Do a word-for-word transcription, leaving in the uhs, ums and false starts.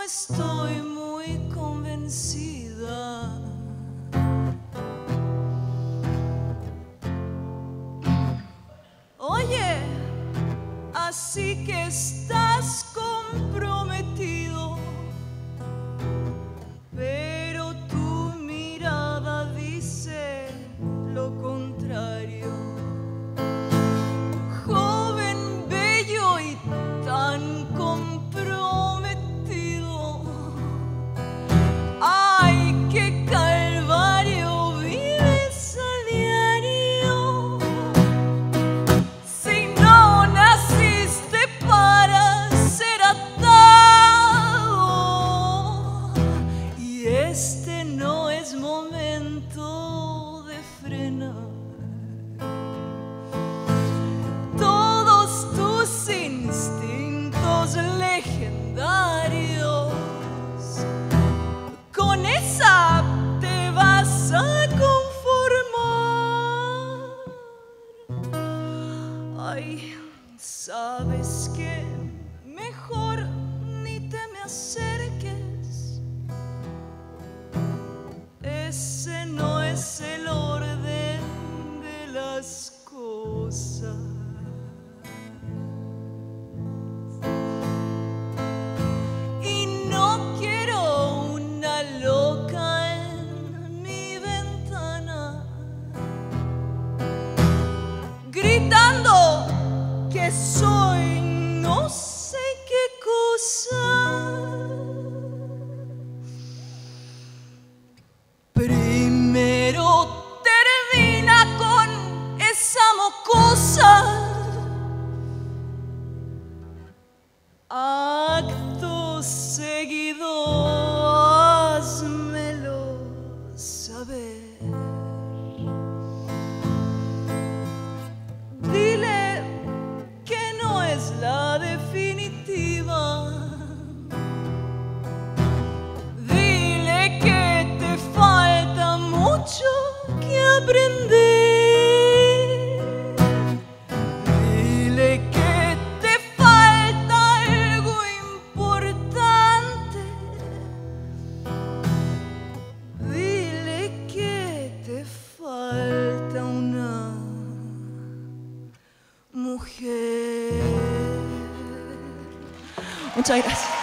estoy muy convencida. Oye, así que estás comprometido, pero tu mirada dice lo contrario. Joven, bello y tan comprometido, ay, qué calvario vives a diario. Si no naciste para ser atado, y este no es momento de frenar. Todos tus instintos legendarios, con esa te vas a conformar. Ay, ¿sabes qué? Mejor ni te me acerques. Ese no es el orden de las cosas. Y no quiero una loca en mi ventana gritando que soy no sé qué cosa. Primero termina con esa mocosa. Acto seguido, házmelo saber. Dile que no es la definitiva. Dile que te falta mucho que aprender. Dile que te falta algo importante. Dile que te falta una mujer. Muchas gracias.